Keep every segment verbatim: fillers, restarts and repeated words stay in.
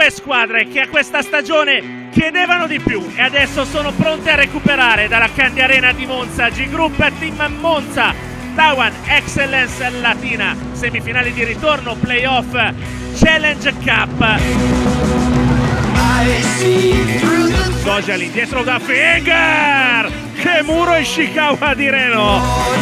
due squadre che a questa stagione chiedevano di più e adesso sono pronte a recuperare dalla Candy Arena di Monza. G Group Team Monza, Tawan Excellence Latina, semifinali di ritorno, playoff Challenge Cup. Social indietro da Finger, che muro Ishikawa di Reno.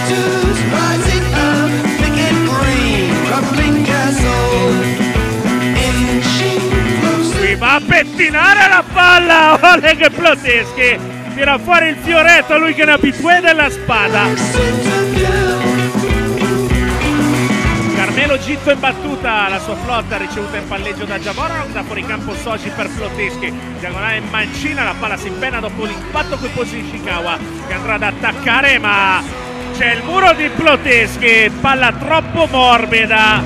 Qui va a pettinare la palla Oleg Ploteschi, tira fuori il fioretto, lui che è un abitué della spada. Carmelo Gitto in battuta, la sua flotta ricevuta in palleggio da Javoronok, da fuori campo Soji per Ploteschi, diagonale in mancina, la palla si impenna dopo l'impatto con poi Ishikawa che andrà ad attaccare, ma c'è il muro di Ploteschi, palla troppo morbida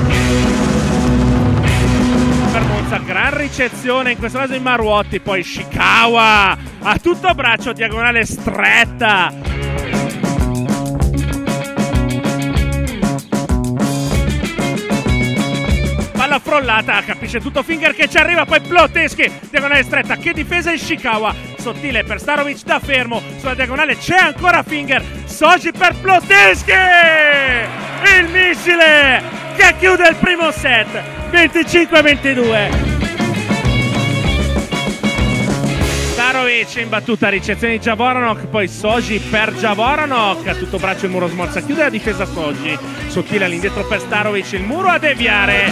per Monza. Gran ricezione in questo caso in Maruotti, poi Ishikawa a tutto braccio, diagonale stretta. Palla frollata, capisce tutto Finger che ci arriva, poi Ploteschi, diagonale stretta, che difesa Ishikawa, sottile per Starovic da fermo, sulla diagonale c'è ancora Finger, Soji per Ploteschi, il missile che chiude il primo set, venticinque a ventidue. Starovic in battuta, ricezione di Javoronok, poi Soji per Javoronok, a tutto braccio il muro smorza, chiude la difesa Soji, sottile all'indietro per Starovic, il muro a deviare.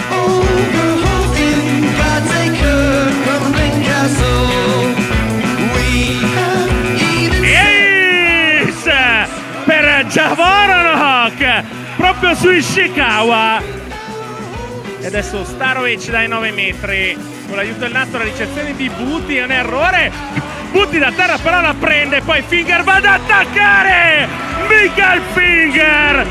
Ace per Javoronok, proprio su Ishikawa. E adesso Starovic dai nove metri. Con l'aiuto del nastro, la ricezione di Butti, è un errore. Butti da terra però la prende, poi Finger va ad attaccare. Michael Finger.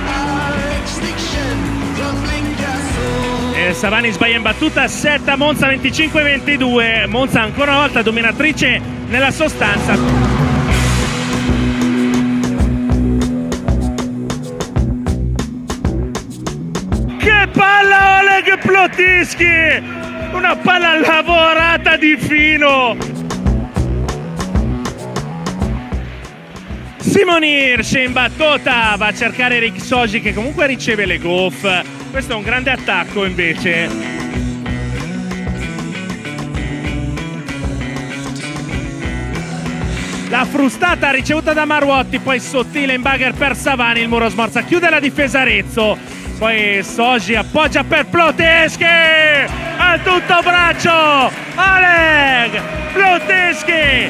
E Savani sbaglia in battuta, set a Monza, venticinque a ventidue. Monza ancora una volta dominatrice nella sostanza. Che palla Oleg Ploteschi! Una palla lavorata di fino. Simon Hirsch in battuta va a cercare Rick Soji che comunque riceve le goff. Questo è un grande attacco invece. La frustata ricevuta da Maruotti, poi sottile in bugger per Savani, il muro smorza, chiude la difesa Arezzo. Poi Soji appoggia per Ploteschi, a tutto braccio, Oleg Ploteschi.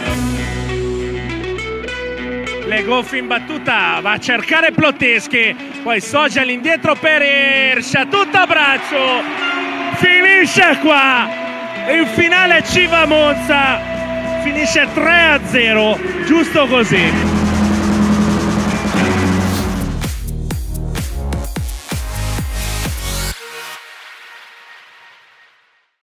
Le goffe in battuta, va a cercare Ploteschi, poi Soji all'indietro per Hirsch, a tutto braccio, finisce qua, in finale ci va Monza, finisce tre a zero, giusto così.